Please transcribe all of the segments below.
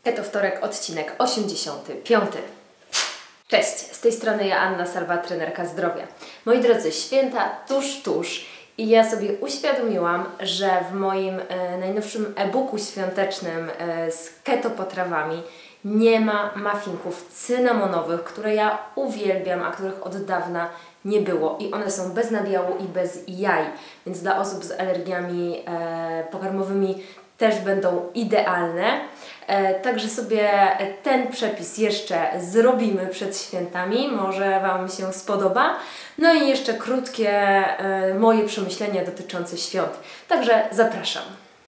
Keto Wtorek, odcinek 85. Cześć, z tej strony ja, Anna Sarwa, trenerka zdrowia. Moi drodzy, święta tuż i ja sobie uświadomiłam, że w moim najnowszym e-booku świątecznym z keto potrawami nie ma muffinków cynamonowych, które ja uwielbiam, a których od dawna nie było i one są bez nabiału i bez jaj, więc dla osób z alergiami pokarmowymi też będą idealne. Także sobie ten przepis jeszcze zrobimy przed świętami, może Wam się spodoba. No i jeszcze krótkie moje przemyślenia dotyczące świąt. Także zapraszam.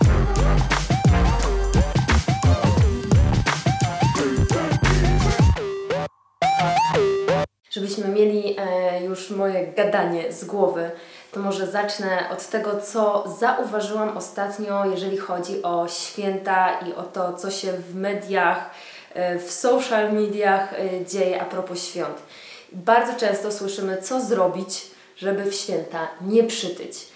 Żebyśmy mieli już moje gadanie z głowy, to może zacznę od tego, co zauważyłam ostatnio, jeżeli chodzi o święta i o to, co się w mediach, w social mediach dzieje a propos świąt. Bardzo często słyszymy, co zrobić, żeby w święta nie przytyć.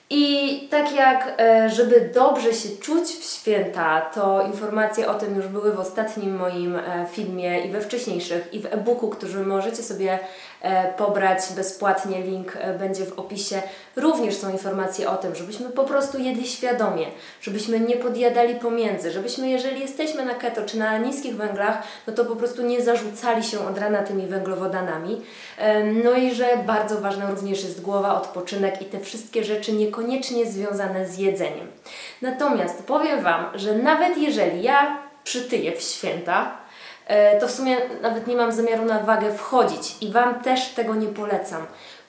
I tak jak, żeby dobrze się czuć w święta, to informacje o tym już były w ostatnim moim filmie i we wcześniejszych, i w e-booku, który możecie sobie pobrać bezpłatnie, link będzie w opisie. Również są informacje o tym, żebyśmy po prostu jedli świadomie, żebyśmy nie podjadali pomiędzy, żebyśmy, jeżeli jesteśmy na keto czy na niskich węglach, no to po prostu nie zarzucali się od rana tymi węglowodanami. No i że bardzo ważna również jest głowa, odpoczynek i te wszystkie rzeczy niekoniecznie związane z jedzeniem. Natomiast powiem Wam, że nawet jeżeli ja przytyję w święta, to w sumie nawet nie mam zamiaru na wagę wchodzić i Wam też tego nie polecam,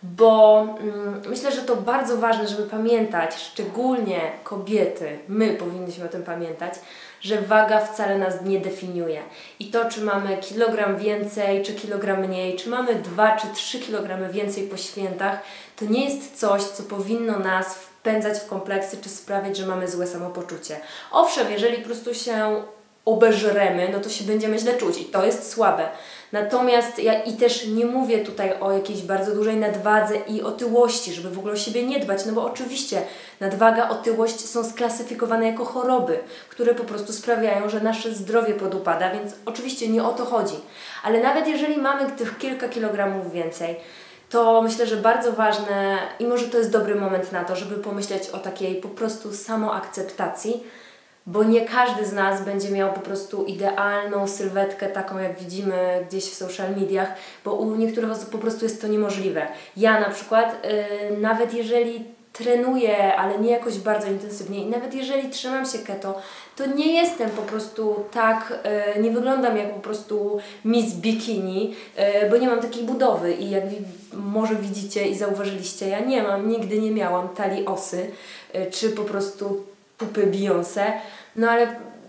bo myślę, że to bardzo ważne, żeby pamiętać, szczególnie kobiety, my powinniśmy o tym pamiętać, że waga wcale nas nie definiuje. I to, czy mamy kilogram więcej, czy kilogram mniej, czy mamy 2 czy 3 kilogramy więcej po świętach, to nie jest coś, co powinno nas wpędzać w kompleksy, czy sprawiać, że mamy złe samopoczucie. Owszem, jeżeli po prostu się obeżremy, no to się będziemy źle czuć i to jest słabe. Natomiast ja i też nie mówię tutaj o jakiejś bardzo dużej nadwadze i otyłości, żeby w ogóle o siebie nie dbać, no bo oczywiście nadwaga, otyłość są sklasyfikowane jako choroby, które po prostu sprawiają, że nasze zdrowie podupada, więc oczywiście nie o to chodzi. Ale nawet jeżeli mamy tych kilka kilogramów więcej, to myślę, że bardzo ważne i może to jest dobry moment na to, żeby pomyśleć o takiej po prostu samoakceptacji, bo nie każdy z nas będzie miał po prostu idealną sylwetkę, taką jak widzimy gdzieś w social mediach, bo u niektórych osób po prostu jest to niemożliwe. Ja na przykład, nawet jeżeli trenuję, ale nie jakoś bardzo intensywnie i nawet jeżeli trzymam się keto, to nie jestem po prostu tak, nie wyglądam jak po prostu Miss Bikini, bo nie mam takiej budowy i jak może widzicie i zauważyliście, ja nigdy nie miałam talii osy, czy po prostu pupy Beyoncé, no ale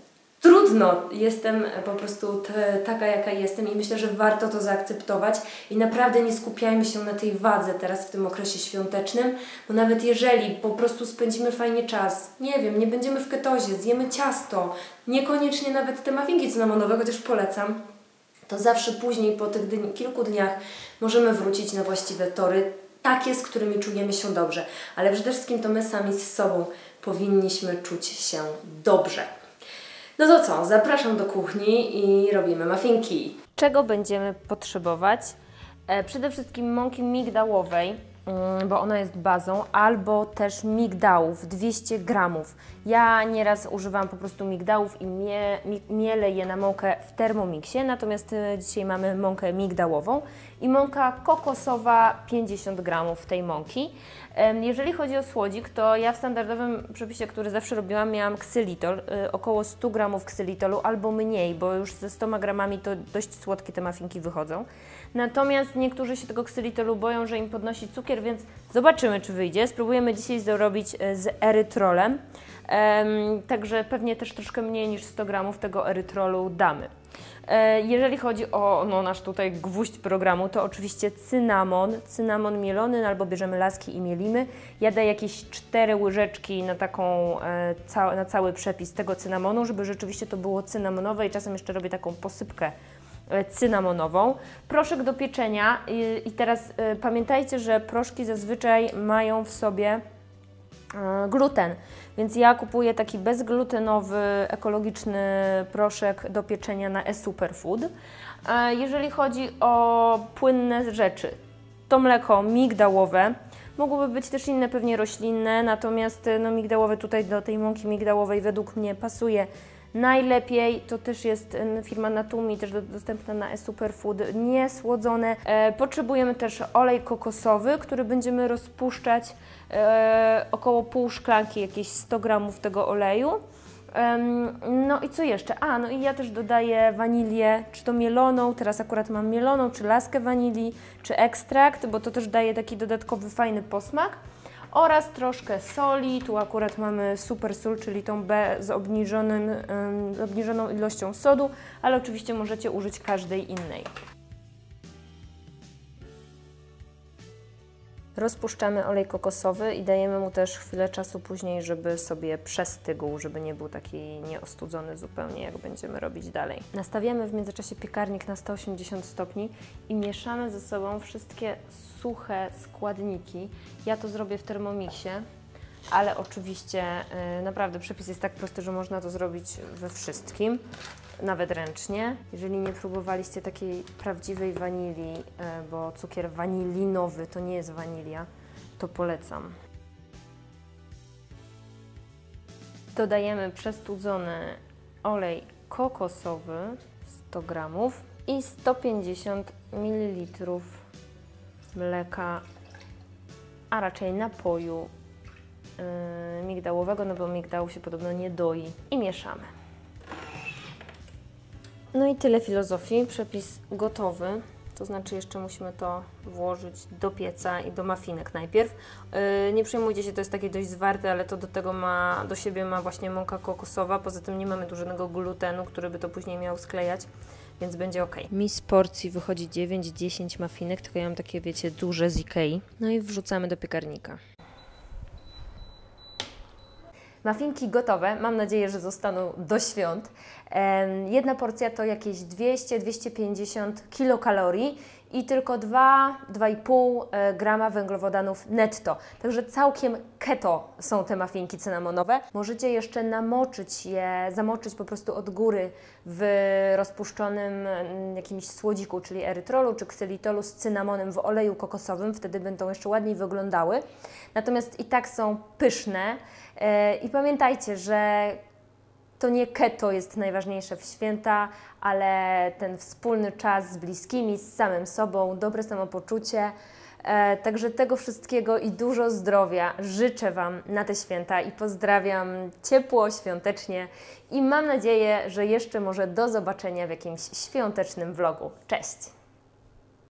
trudno, jestem po prostu taka jaka jestem i myślę, że warto to zaakceptować i naprawdę nie skupiajmy się na tej wadze teraz w tym okresie świątecznym, bo nawet jeżeli po prostu spędzimy fajnie czas, nie wiem, nie będziemy w ketozie, zjemy ciasto, niekoniecznie nawet te muffinki cynamonowe, chociaż polecam, to zawsze później po tych kilku dniach możemy wrócić na właściwe tory, takie, z którymi czujemy się dobrze, ale przede wszystkim to my sami z sobą powinniśmy czuć się dobrze. No to co? Zapraszam do kuchni i robimy muffinki. Czego będziemy potrzebować? Przede wszystkim mąki migdałowej, bo ona jest bazą, albo też migdałów 200 gramów. Ja nieraz używam po prostu migdałów i mielę je na mąkę w Thermomixie, natomiast dzisiaj mamy mąkę migdałową i mąka kokosowa 50 gramów tej mąki. Jeżeli chodzi o słodzik, to ja w standardowym przepisie, który zawsze robiłam, miałam ksylitol, około 100 gramów ksylitolu albo mniej, bo już ze 100 gramami to dość słodkie te muffinki wychodzą. Natomiast niektórzy się tego ksylitolu boją, że im podnosi cukier, więc zobaczymy, czy wyjdzie. Spróbujemy dzisiaj zrobić z erytrolem, także pewnie też troszkę mniej niż 100 gramów tego erytrolu damy. Jeżeli chodzi o nasz tutaj gwóźdź programu, to oczywiście cynamon mielony, albo bierzemy laski i mielimy. Ja daję jakieś 4 łyżeczki na na cały przepis tego cynamonu, żeby rzeczywiście to było cynamonowe i czasem jeszcze robię taką posypkę cynamonową. Proszek do pieczenia i teraz pamiętajcie, że proszki zazwyczaj mają w sobie gluten, więc ja kupuję taki bezglutenowy, ekologiczny proszek do pieczenia na eSuperfood. Jeżeli chodzi o płynne rzeczy, to mleko migdałowe, mogłyby być też inne, pewnie roślinne, natomiast no, migdałowe tutaj do tej mąki migdałowej według mnie pasuje najlepiej. To też jest firma Natumi, też dostępna na eSuperfood, niesłodzone. Potrzebujemy też olej kokosowy, który będziemy rozpuszczać, około pół szklanki, jakieś 100 gramów tego oleju. No i co jeszcze? No i ja też dodaję wanilię, czy to mieloną, teraz akurat mam mieloną, czy laskę wanilii, czy ekstrakt, bo to też daje taki dodatkowy, fajny posmak. Oraz troszkę soli, tu akurat mamy super sól, czyli tą z obniżoną ilością sodu, ale oczywiście możecie użyć każdej innej. Rozpuszczamy olej kokosowy i dajemy mu też chwilę czasu później, żeby sobie przestygł, żeby nie był taki nieostudzony zupełnie, jak będziemy robić dalej. Nastawiamy w międzyczasie piekarnik na 180 stopni i mieszamy ze sobą wszystkie suche składniki. Ja to zrobię w Thermomixie, ale oczywiście naprawdę przepis jest tak prosty, że można to zrobić we wszystkim, nawet ręcznie. Jeżeli nie próbowaliście takiej prawdziwej wanilii, bo cukier wanilinowy to nie jest wanilia, to polecam. Dodajemy przestudzony olej kokosowy 100 g i 150 ml mleka, a raczej napoju migdałowego, no bo migdału się podobno nie doi, i mieszamy. No i tyle filozofii, przepis gotowy, to znaczy jeszcze musimy to włożyć do pieca i do mafinek najpierw. Nie przejmujcie się, to jest takie dość zwarte, ale to do siebie ma właśnie mąka kokosowa, poza tym nie mamy dużego glutenu, który by to później miał sklejać, więc będzie ok. Mi z porcji wychodzi 9-10 mafinek, tylko ja mam takie, wiecie, duże z Ikei. No i wrzucamy do piekarnika. Mafinki gotowe, mam nadzieję, że zostaną do świąt. Jedna porcja to jakieś 200-250 kilokalorii i tylko 2-2,5 grama węglowodanów netto. Także całkiem keto są te mafinki cynamonowe. Możecie jeszcze zamoczyć po prostu od góry w rozpuszczonym jakimś słodziku, czyli erytrolu czy ksylitolu z cynamonem w oleju kokosowym. Wtedy będą jeszcze ładniej wyglądały. Natomiast i tak są pyszne. I pamiętajcie, że to nie keto jest najważniejsze w święta, ale ten wspólny czas z bliskimi, z samym sobą, dobre samopoczucie. Także tego wszystkiego i dużo zdrowia życzę Wam na te święta i pozdrawiam ciepło, świątecznie i mam nadzieję, że jeszcze może do zobaczenia w jakimś świątecznym vlogu. Cześć!